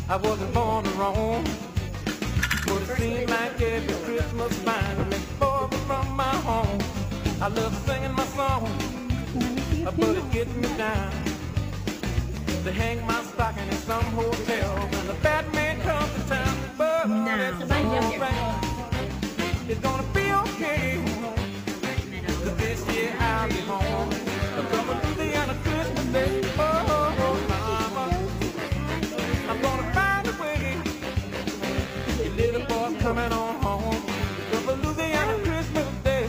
I wasn't born to roam, but it seemed like every Christmas finally far from my home. I love singing my song, but it gets me down to hang my stocking in some hotel when the Batman comes to town. But it's alright, it's gonna be okay. This year I'll be home. Come to Louisiana Christmas Day. Oh, mama, I'm gonna find a way. Your little boy's coming on home. Come to Louisiana Christmas Day.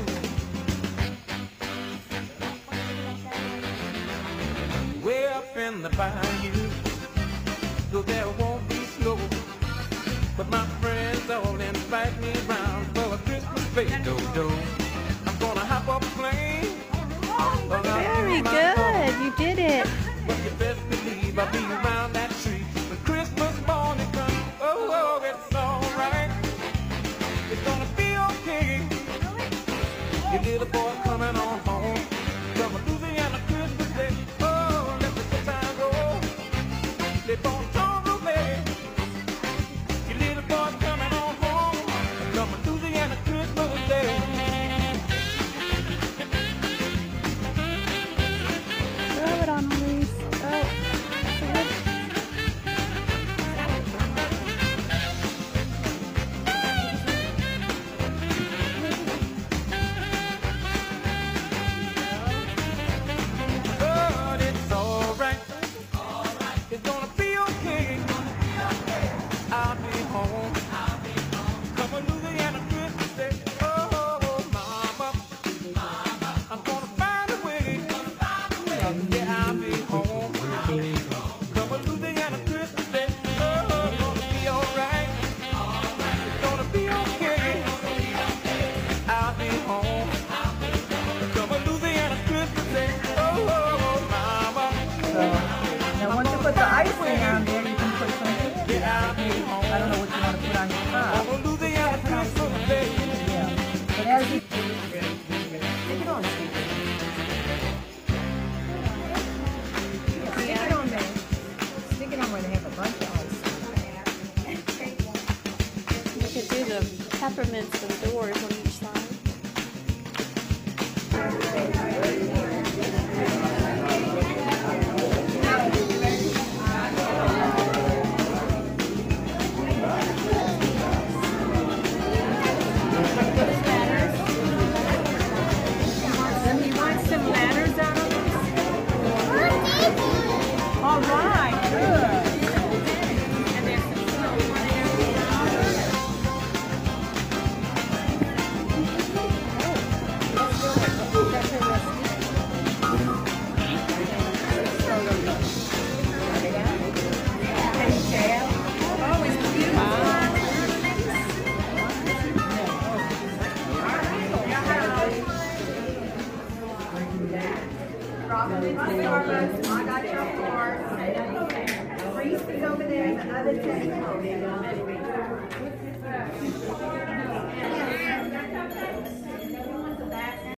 Way up in the bayou, so there won't be snow. But my friends all invite me round for a Christmas fete. Do-do. I'm gonna hop up a plane. Very good. You did it. But you best believe I'll be around that tree when Christmas morning comes. Oh, it's alright. It's gonna be okay. Your little boy coming on home. Come to Louisiana Christmas Day. Oh, let the good time go. Live on Tonga Bay. Your little boy coming on home. Come to Louisiana Christmas Day. Throw it on, Elise. Oh. But it's alright. It's gonna be okay. I'll be home. Come on, Louisiana Christmas Day. Oh, mama, I'm gonna find a way. Yeah, I'll be home. Come on, Louisiana Christmas Day. Oh, it's gonna be alright. It's gonna be okay. I'll be home. Come on, Louisiana Christmas Day. Oh, mama, Now once you put the icing on there, you can put some candy. yeah, I'll be home. I don't know what you want to put on your top. Come on, Louisiana Christmas Day. Yeah. But as you stick it on, stick it on there. Stick it on where they have a bunch of ice. You could do the peppermints and doors on each side. Then you want some ladders out of this? All right, good. And there's some snow on there. Oh, it's beautiful. I got your card. Reese is over there in the other table.